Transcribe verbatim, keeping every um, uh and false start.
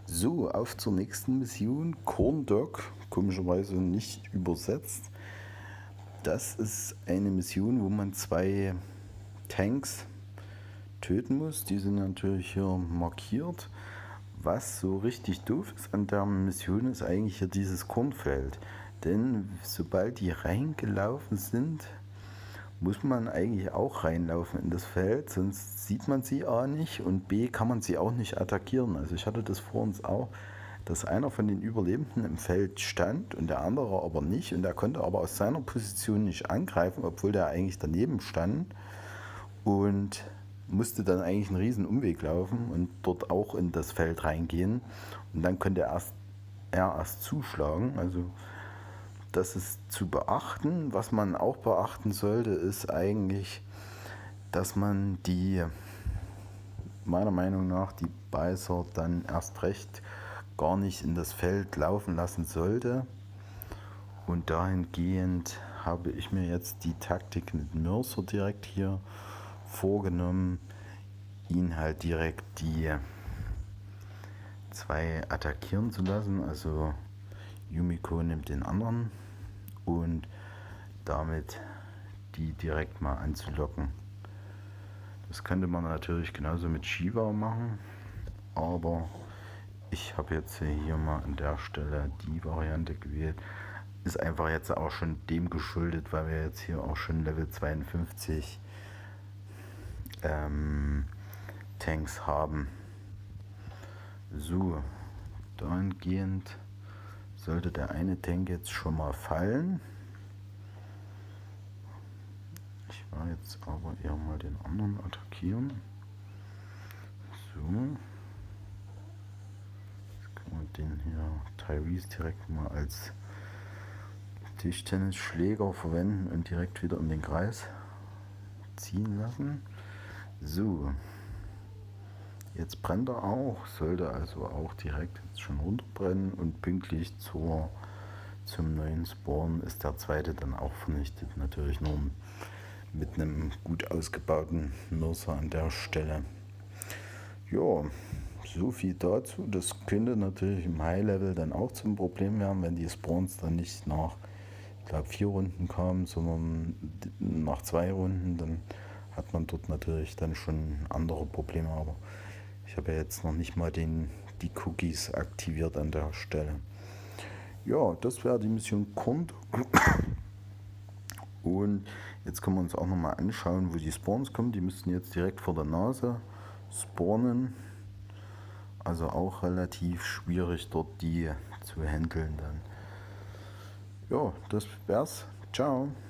So, auf zur nächsten Mission. Corn Dog, komischerweise nicht übersetzt. Das ist eine Mission, wo man zwei Tanks töten muss. Die sind natürlich hier markiert. Was so richtig doof ist an der Mission, ist eigentlich hier dieses Kornfeld. Denn sobald die reingelaufen sind, muss man eigentlich auch reinlaufen in das Feld, sonst sieht man sie A nicht und B kann man sie auch nicht attackieren. Also ich hatte das vor uns auch, dass einer von den Überlebenden im Feld stand und der andere aber nicht, und der konnte aber aus seiner Position nicht angreifen, obwohl der eigentlich daneben stand, und musste dann eigentlich einen riesen Umweg laufen und dort auch in das Feld reingehen, und dann konnte er erst, er erst zuschlagen. Also das ist zu beachten. Was man auch beachten sollte, ist eigentlich, dass man die, meiner Meinung nach, die Beißer dann erst recht gar nicht in das Feld laufen lassen sollte. Und dahingehend habe ich mir jetzt die Taktik mit Mercer direkt hier vorgenommen, ihn halt direkt die zwei attackieren zu lassen. Also Yumiko nimmt den anderen und damit die direkt mal anzulocken. Das könnte man natürlich genauso mit Shiva machen, aber ich habe jetzt hier mal an der Stelle die Variante gewählt. Ist einfach jetzt auch schon dem geschuldet, weil wir jetzt hier auch schon Level zweiundfünfzig ähm, Tanks haben. So, dahingehend sollte der eine Tank jetzt schon mal fallen. Ich werde jetzt aber eher mal den anderen attackieren. So. Jetzt können wir den hier Tyrese direkt mal als Tischtennisschläger verwenden und direkt wieder in den Kreis ziehen lassen. So. Jetzt brennt er auch, sollte also auch direkt jetzt schon runterbrennen, und pünktlich zur, zum neuen Spawn ist der zweite dann auch vernichtet. Natürlich nur mit einem gut ausgebauten Mercer an der Stelle. Ja, so viel dazu. Das könnte natürlich im High-Level dann auch zum Problem werden, wenn die Spawns dann nicht nach, ich glaube, vier Runden kamen, sondern nach zwei Runden. Dann hat man dort natürlich dann schon andere Probleme. Aber ich habe ja jetzt noch nicht mal den, die Cookies aktiviert an der Stelle. Ja, das wäre die Mission Korn. Und jetzt können wir uns auch nochmal anschauen, wo die Spawns kommen. Die müssten jetzt direkt vor der Nase spawnen. Also auch relativ schwierig dort die zu handeln dann. Ja, das wär's. Ciao.